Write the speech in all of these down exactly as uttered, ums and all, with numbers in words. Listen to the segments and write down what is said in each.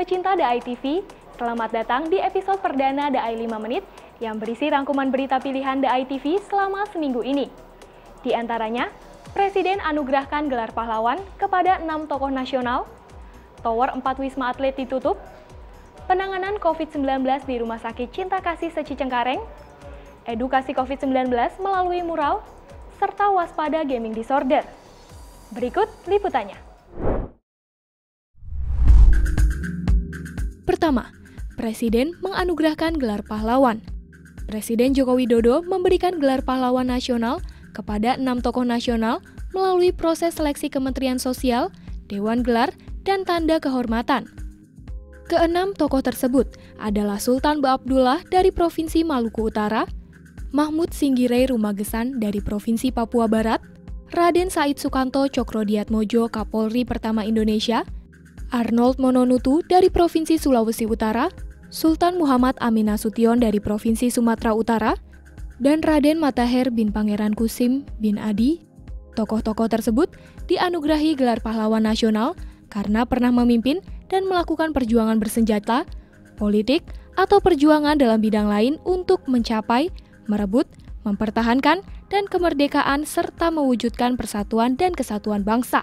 Pecinta The Eye T V, selamat datang di episode perdana The Eye lima Menit yang berisi rangkuman berita pilihan The Eye T V selama seminggu ini. Di antaranya, Presiden anugerahkan gelar pahlawan kepada enam tokoh nasional, Tower empat Wisma Atlet ditutup, penanganan covid sembilan belas di Rumah Sakit Cinta Kasih Seci Cengkareng, edukasi covid sembilan belas melalui mural, serta waspada gaming disorder. Berikut liputannya. Pertama, Presiden menganugerahkan gelar pahlawan. Presiden Joko Widodo memberikan gelar pahlawan nasional kepada enam tokoh nasional melalui proses seleksi Kementerian Sosial, Dewan Gelar, dan Tanda Kehormatan. Keenam tokoh tersebut adalah Sultan Ba Abdullah dari Provinsi Maluku Utara, Mahmud Singgire Rumagesan dari Provinsi Papua Barat, Raden Said Sukanto Cokrodiatmojo Kapolri Pertama Indonesia, Arnold Mononutu dari Provinsi Sulawesi Utara, Sultan Muhammad Amin Nasution dari Provinsi Sumatera Utara, dan Raden Matahir bin Pangeran Kusim bin Adi. Tokoh-tokoh tersebut dianugerahi gelar pahlawan nasional karena pernah memimpin dan melakukan perjuangan bersenjata, politik, atau perjuangan dalam bidang lain untuk mencapai, merebut, mempertahankan, dan kemerdekaan serta mewujudkan persatuan dan kesatuan bangsa.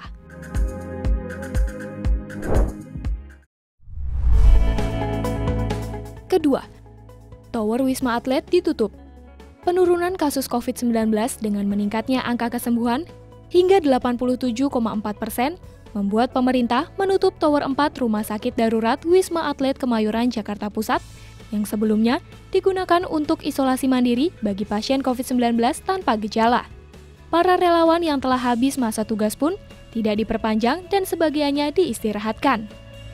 Kedua, Tower Wisma Atlet ditutup. Penurunan kasus covid sembilan belas dengan meningkatnya angka kesembuhan hingga delapan puluh tujuh koma empat persen membuat pemerintah menutup Tower empat Rumah Sakit Darurat Wisma Atlet Kemayoran, Jakarta Pusat yang sebelumnya digunakan untuk isolasi mandiri bagi pasien covid sembilan belas tanpa gejala. Para relawan yang telah habis masa tugas pun tidak diperpanjang dan sebagiannya diistirahatkan.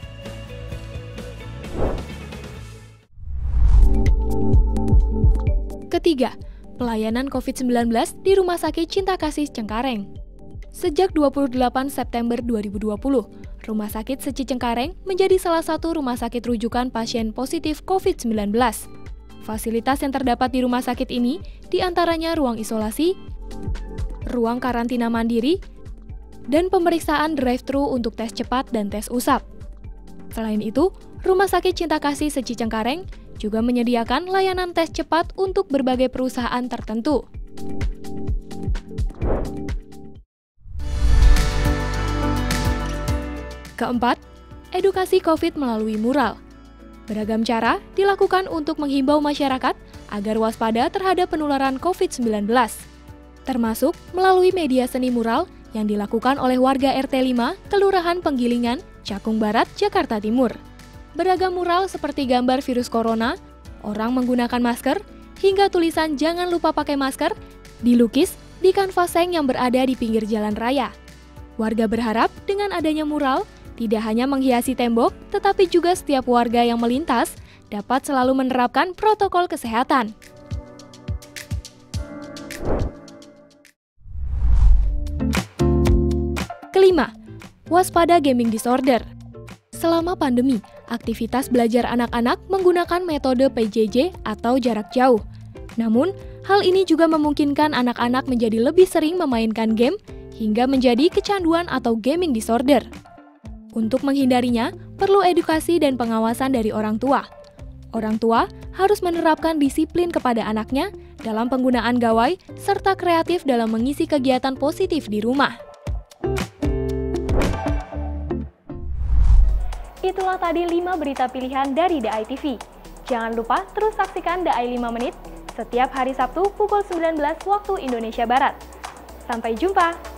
Ketiga, pelayanan covid sembilan belas di Rumah Sakit Cinta Kasih Cengkareng. Sejak dua puluh delapan September dua ribu dua puluh, Rumah Sakit Seci Cengkareng menjadi salah satu rumah sakit rujukan pasien positif covid sembilan belas. Fasilitas yang terdapat di rumah sakit ini diantaranya ruang isolasi, ruang karantina mandiri, dan pemeriksaan drive-thru untuk tes cepat dan tes usap. Selain itu, Rumah Sakit Cinta Kasih Seci Cengkareng juga menyediakan layanan tes cepat untuk berbagai perusahaan tertentu. Keempat, edukasi COVID melalui mural. Beragam cara dilakukan untuk menghimbau masyarakat agar waspada terhadap penularan covid sembilan belas, termasuk melalui media seni mural yang dilakukan oleh warga R T lima, Kelurahan Penggilingan, Cakung Barat, Jakarta Timur. Beragam mural seperti gambar virus corona, orang menggunakan masker, hingga tulisan jangan lupa pakai masker, dilukis di kanvas seng yang berada di pinggir jalan raya. Warga berharap dengan adanya mural, tidak hanya menghiasi tembok, tetapi juga setiap warga yang melintas dapat selalu menerapkan protokol kesehatan. Kelima, waspada gaming disorder. Selama pandemi, aktivitas belajar anak-anak menggunakan metode P J J atau jarak jauh. Namun, hal ini juga memungkinkan anak-anak menjadi lebih sering memainkan game hingga menjadi kecanduan atau gaming disorder. Untuk menghindarinya, perlu edukasi dan pengawasan dari orang tua. Orang tua harus menerapkan disiplin kepada anaknya dalam penggunaan gawai serta kreatif dalam mengisi kegiatan positif di rumah. Itulah tadi lima berita pilihan dari The Eye T V. Jangan lupa terus saksikan The Eye lima Menit setiap hari Sabtu pukul sembilan belas waktu Indonesia Barat. Sampai jumpa!